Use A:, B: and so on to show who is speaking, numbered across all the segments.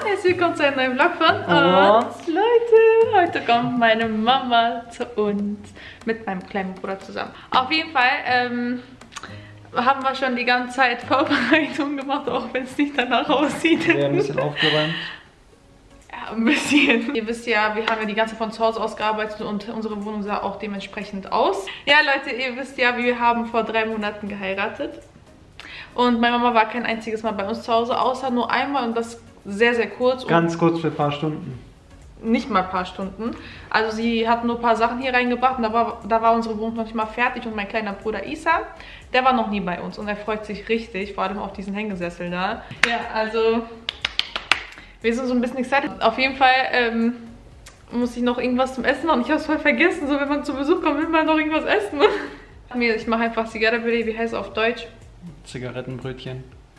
A: herzlich willkommen zu einem neuen Vlog von uns. Leute, heute kommt meine Mama zu uns mit meinem kleinen Bruder zusammen. Auf jeden Fall haben wir schon die ganze Zeit Vorbereitungen gemacht, auch wenn es nicht danach aussieht.
B: Ja, ein bisschen aufgeräumt.
A: Ja, ein bisschen. Ihr wisst ja, wir haben ja die ganze Zeit von zu Hause aus gearbeitet und unsere Wohnung sah auch dementsprechend aus. Ja, Leute, ihr wisst ja, wir haben vor 3 Monaten geheiratet. Und meine Mama war kein einziges Mal bei uns zu Hause, außer nur einmal und das sehr, sehr kurz.
B: Ganz kurz für ein paar Stunden.
A: Nicht mal ein paar Stunden. Also sie hat nur ein paar Sachen hier reingebracht und da war unsere Wohnung noch nicht mal fertig. Und mein kleiner Bruder Isa, der war noch nie bei uns und er freut sich richtig, vor allem auf diesen Hängesessel da. Ja, also wir sind so ein bisschen excited. Auf jeden Fall muss ich noch irgendwas zum Essen machen. Ich habe es voll vergessen, so wenn man zu Besuch kommt, will man noch irgendwas essen. Ich mache einfach Zigarrenbörek, wie heißt es auf Deutsch?
B: Zigarettenbrötchen.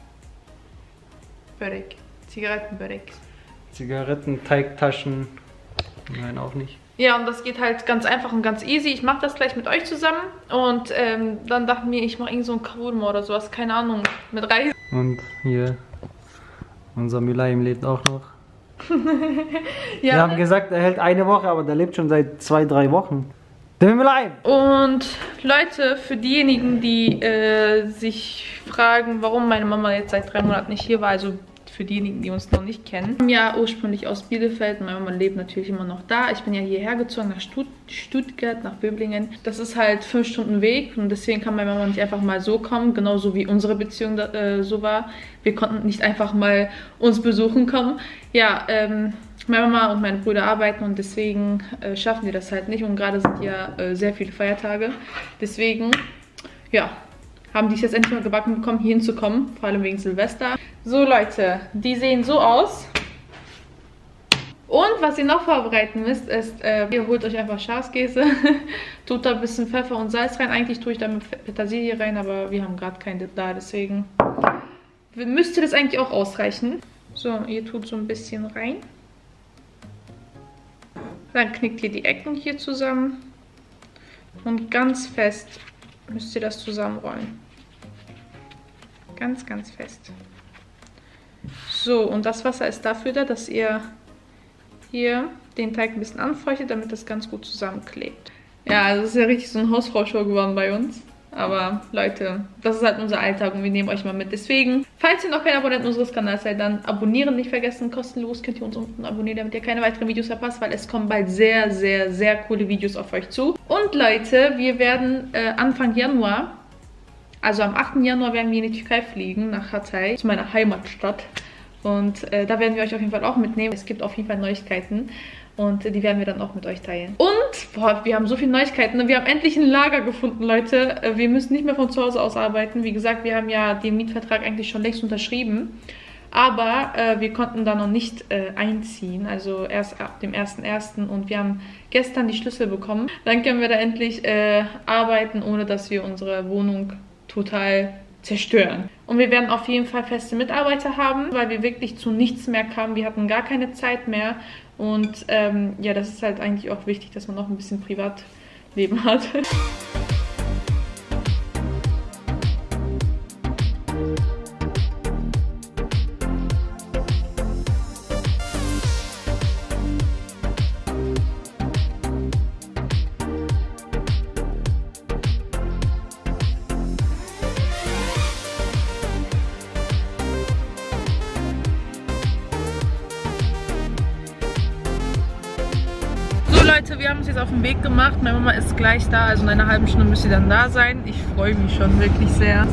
A: Börek. Zigarettenbörek.
B: Zigarettenteigtaschen. Nein, auch nicht.
A: Ja, und das geht halt ganz einfach und ganz easy. Ich mache das gleich mit euch zusammen. Und dann dachte ich mir, ich mache irgend so ein Kavurma oder sowas. Keine Ahnung, mit Reis.
B: Und hier, unser Mülayim lebt auch noch.
A: Ja,
B: wir haben gesagt, er hält eine Woche, aber der lebt schon seit 2-3 Wochen. Der Mülayim! Und
A: Leute, für diejenigen, die sich fragen, warum meine Mama jetzt seit 3 Monaten nicht hier war, also für diejenigen, die uns noch nicht kennen. Ich komme ja ursprünglich aus Bielefeld, meine Mama lebt natürlich immer noch da. Ich bin ja hierher gezogen nach Stuttgart, nach Böblingen. Das ist halt 5 Stunden Weg und deswegen kann meine Mama nicht einfach mal so kommen, genauso wie unsere Beziehung so war. Wir konnten nicht einfach mal uns besuchen kommen. Ja, meine Mama und meine Brüder arbeiten und deswegen schaffen die das halt nicht und gerade sind ja sehr viele Feiertage. Deswegen, ja, haben die es jetzt endlich mal gebacken bekommen, hier hinzukommen, vor allem wegen Silvester. So Leute, die sehen so aus. Und was ihr noch vorbereiten müsst, ist, ihr holt euch einfach Schafskäse, tut da ein bisschen Pfeffer und Salz rein. Eigentlich tue ich da mit Petersilie rein, aber wir haben gerade keine da, deswegen müsste das eigentlich auch ausreichen. So, ihr tut so ein bisschen rein. Dann knickt ihr die Ecken hier zusammen und ganz fest müsst ihr das zusammenrollen. Ganz, ganz fest. So, und das Wasser ist dafür da, dass ihr hier den Teig ein bisschen anfeuchtet, damit das ganz gut zusammenklebt. Ja, also es ist ja richtig so ein Hausfrau-Show geworden bei uns. Aber Leute, das ist halt unser Alltag und wir nehmen euch mal mit. Deswegen, falls ihr noch kein Abonnent unseres Kanals seid, dann abonnieren nicht vergessen. Kostenlos könnt ihr uns unten abonnieren, damit ihr keine weiteren Videos verpasst, weil es kommen bald sehr, sehr, sehr coole Videos auf euch zu. Und Leute, wir werden Anfang Januar, also am 8. Januar werden wir in die Türkei fliegen, nach Hatay, zu meiner Heimatstadt. Und da werden wir euch auf jeden Fall auch mitnehmen. Es gibt auf jeden Fall Neuigkeiten. Und die werden wir dann auch mit euch teilen. Und, boah, wir haben so viele Neuigkeiten. Wir haben endlich ein Lager gefunden, Leute. Wir müssen nicht mehr von zu Hause aus arbeiten. Wie gesagt, wir haben ja den Mietvertrag eigentlich schon längst unterschrieben. Aber wir konnten da noch nicht einziehen. Also erst ab dem 1.1. Und wir haben gestern die Schlüssel bekommen. Dann können wir da endlich arbeiten, ohne dass wir unsere Wohnung total zerstören. Und wir werden auf jeden Fall feste Mitarbeiter haben, weil wir wirklich zu nichts mehr kamen. Wir hatten gar keine Zeit mehr. Und ja, das ist halt eigentlich auch wichtig, dass man noch ein bisschen Privatleben hat. Leute, wir haben uns jetzt auf den Weg gemacht. Meine Mama ist gleich da, also in einer halben Stunde müsst ihr dann da sein. Ich freue mich schon wirklich sehr.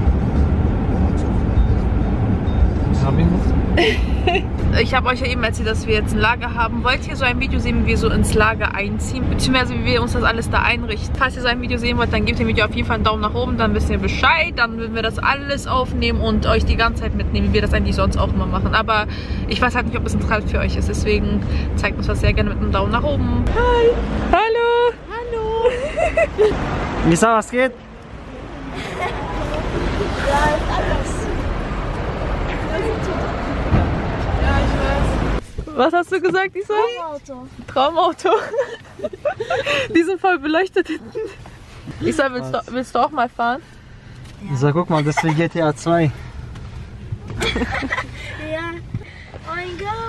A: Ich habe euch ja eben erzählt, dass wir jetzt ein Lager haben. Wollt ihr so ein Video sehen, wie wir so ins Lager einziehen? Beziehungsweise wie wir uns das alles da einrichten? Falls ihr so ein Video sehen wollt, dann gebt dem Video auf jeden Fall einen Daumen nach oben. Dann wisst ihr Bescheid. Dann würden wir das alles aufnehmen und euch die ganze Zeit mitnehmen, wie wir das eigentlich sonst auch immer machen. Aber ich weiß halt nicht, ob es interessant für euch ist. Deswegen zeigt uns das sehr gerne mit einem Daumen nach oben. Hi! Hallo! Hallo!
B: Lisa, was geht?
C: Ja, ist anders.
A: Was hast du gesagt, Isa?
C: Traumauto.
A: Traumauto. Die sind voll beleuchtet hinten. Isa, willst du auch mal fahren?
B: Ja. Isa, guck mal, das ist wie GTA 2.
C: Ja. Oh mein Gott.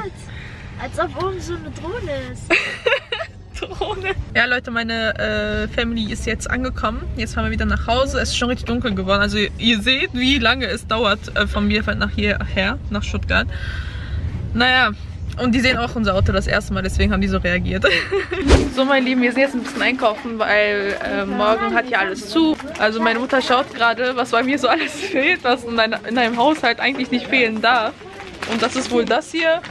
C: Als ob oben so eine Drohne ist.
A: Drohne. Ja, Leute, meine Family ist jetzt angekommen. Jetzt fahren wir wieder nach Hause. Es ist schon richtig dunkel geworden. Also ihr seht, wie lange es dauert von Bielefeld nach hierher, nach Stuttgart. Naja, und die sehen auch unser Auto das erste Mal, deswegen haben die so reagiert. So, meine Lieben, wir sind jetzt ein bisschen einkaufen, weil morgen hat hier alles zu. Also meine Mutter schaut gerade, was bei mir so alles fehlt, was in einem Haushalt eigentlich nicht fehlen darf. Und das ist wohl das hier.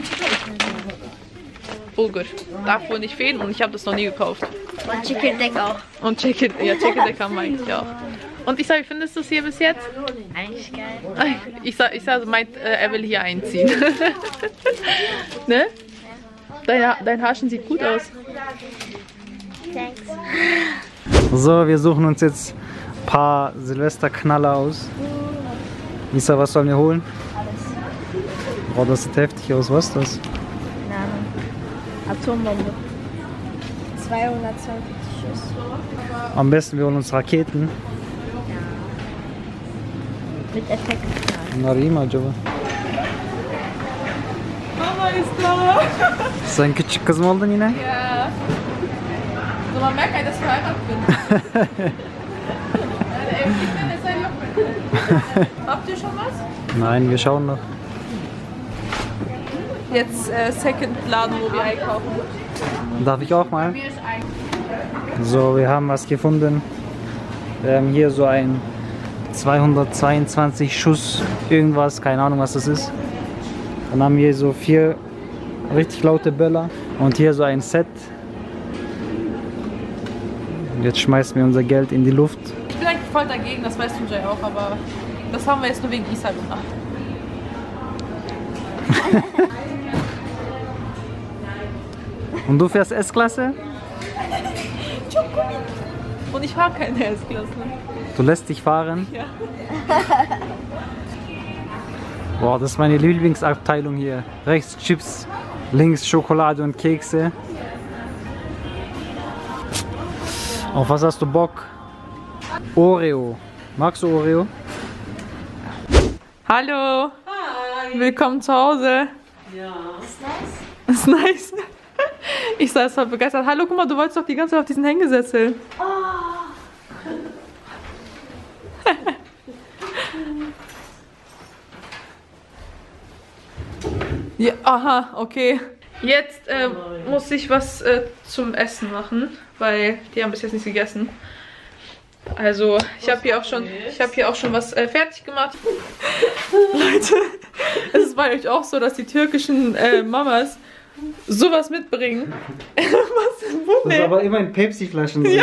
A: Bulgur. Darf wohl nicht fehlen und ich habe das noch nie gekauft.
C: Und Chicken Deck auch.
A: Und Chicken Deck haben wir eigentlich auch. Und ich sag, wie findest du es hier bis jetzt?
C: Eigentlich geil.
A: Ich sag, er will hier einziehen. Ne? Dein Haarchen sieht gut aus.
C: Thanks.
B: So, wir suchen uns jetzt ein paar Silvesterknaller aus. Isa, was sollen wir holen?
C: Alles.
B: Boah, das sieht heftig aus. Was ist das?
C: Keine Ahnung. Atombombe. 242 Schuss.
B: Am besten wir holen uns Raketen.
C: Mit Effekt.
B: Narima, acaba.
A: Mama ist da.
B: Sen küçük kız mı oldun yine?
A: Ja. So, man merkt, dass ich verheiratet bin. Habt ihr schon was?
B: Nein, wir schauen noch.
A: Jetzt Second-Laden, wo wir einkaufen.
B: Darf ich auch mal? So, wir haben was gefunden. Wir haben hier so ein 222 Schuss irgendwas, keine Ahnung was das ist. Dann haben wir so 4 richtig laute Böller und hier so ein Set. Und jetzt schmeißen wir unser Geld in die Luft.
A: Ich bin eigentlich voll dagegen, das weißt du Jay auch, aber das haben wir jetzt nur wegen Isa gemacht.
B: Und du fährst S-Klasse?
A: Und ich fahre keine S-Klasse.
B: Du lässt dich fahren?
A: Ja.
B: Boah, das ist meine Lieblingsabteilung hier. Rechts Chips, links Schokolade und Kekse. Auf was hast du Bock? Oreo. Magst du Oreo?
A: Hallo. Hi. Willkommen zu Hause.
D: Ja.
A: Ist nice. Ich sah es voll begeistert. Hallo, guck mal, du wolltest doch die ganze Zeit auf diesen Hängesessel. Ja, aha, okay. Jetzt muss ich was zum Essen machen, weil die haben bis jetzt nichts gegessen. Also ich habe hier auch schon was fertig gemacht. Leute, es ist bei euch auch so, dass die türkischen Mamas sowas mitbringen. Was denn?
B: Das ist aber immer in Pepsi-Flaschen.
A: Ja.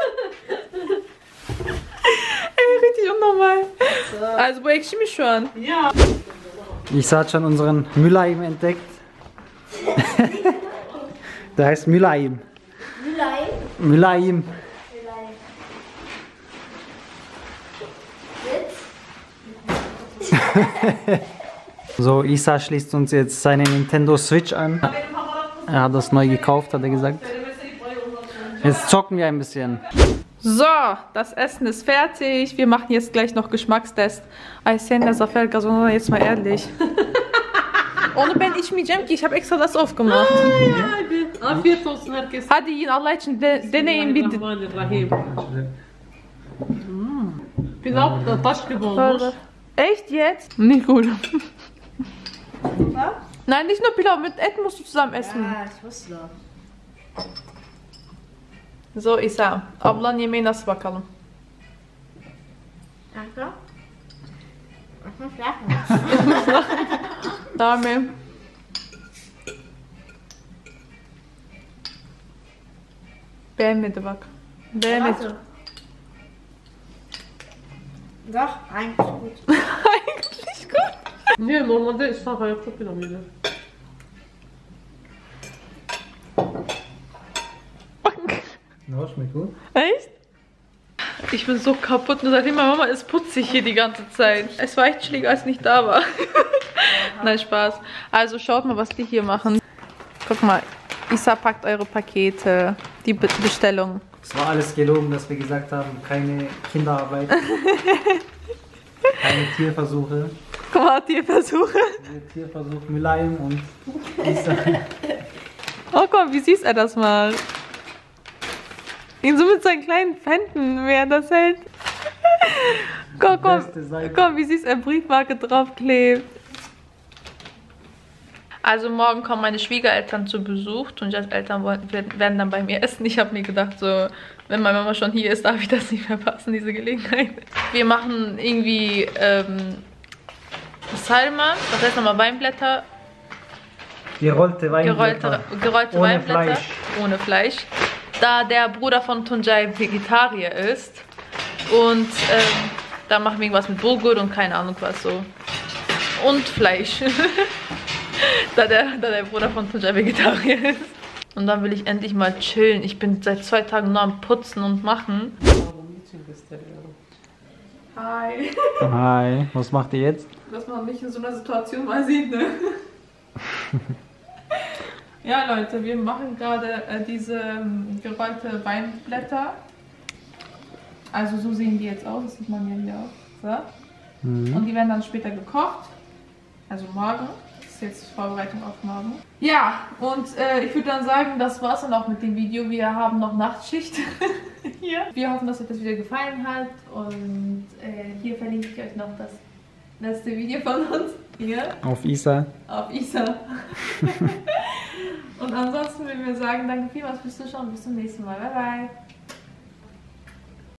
A: Ey, richtig unnormal. Also, bu ekşi mi şu an?
D: Ja.
B: Ich habe schon unseren Mülayim entdeckt. Der heißt Mülayim. Mülayim. So, Isa schließt uns jetzt seine Nintendo Switch an. Er hat das neu gekauft, hat er gesagt. Jetzt zocken wir ein bisschen.
A: So, das Essen ist fertig. Wir machen jetzt gleich noch Geschmackstest. Aysen der Zafer Gazon'a jetzt mal ehrlich. Onu ben içmeyeceğim ki. Ich habe extra das aufgemacht.
D: Hadi. Afiyet olsun herkese.
A: Hadi yiyin Allah için deneyin bir.
D: Bismillahirrahmanirrahim. Pilav da taş gibi olmuş.
A: Echt jetzt? Nicht gut. Nein, nicht nur Pilav, mit Ed musst du zusammen essen.
C: Ja, ich wusste doch.
A: So İsa, ablan yemeği nasıl bakalım?
C: Danke. Flach.
A: Dame. Beğenmedi bak. Beğenmedi.
C: Doch, eigentlich gut.
A: Eigentlich gut.
D: Niye normalde İslam hayatta pilav yedi.
B: No, schmeckt gut.
A: Echt? Ich bin so kaputt, nur seitdem meine Mama ist, putze ich hier die ganze Zeit. Es war echt schwieriger, als ich nicht da war. Nein, Spaß. Also schaut mal, was die hier machen. Guck mal, Isa packt eure Pakete, die Bestellung.
B: Es war alles gelogen, dass wir gesagt haben, keine Kinderarbeit. Keine Tierversuche.
A: Guck mal Tierversuche.
B: Tierversuch Mülayim und Isa.
A: Oh komm, wie süß er das macht. Ihn so mit seinen kleinen Fänden, wie er das hält. Komm, wie süß er Briefmarke draufklebt. Also morgen kommen meine Schwiegereltern zu Besuch. Tunjas Eltern werden dann bei mir essen. Ich habe mir gedacht, so, wenn meine Mama schon hier ist, darf ich das nicht verpassen, diese Gelegenheit. Wir machen irgendwie Salma, das heißt nochmal Weinblätter.
B: Gerollte Weinblätter.
A: Gerollte
B: Ohne
A: Weinblätter.
B: Fleisch.
A: Ohne Fleisch. Da der Bruder von Tunjai Vegetarier ist. Und da machen wir irgendwas mit Bulgur und keine Ahnung was so. Und Fleisch. da der Bruder von Tunjai Vegetarier ist. Und dann will ich endlich mal chillen. Ich bin seit 2 Tagen nur am Putzen und machen. Hi.
B: Hi, was macht ihr jetzt?
A: Dass man mich in so einer Situation mal sieht, ne? Ja, Leute, wir machen gerade diese gerollte Weinblätter. Also so sehen die jetzt aus, das sieht man ja hier auch. So. Und die werden dann später gekocht. Also morgen. Das ist jetzt Vorbereitung auf morgen. Ja, und ich würde dann sagen, das war's dann auch mit dem Video. Wir haben noch Nachtschicht hier. Wir hoffen, dass euch das Video gefallen hat. Und hier verlinke ich euch noch das letzte Video von uns. Hier.
B: Auf Isa.
A: Auf Isa. Und ansonsten würden wir sagen, danke vielmals fürs Zuschauen. Bis zum nächsten Mal. Bye, bye.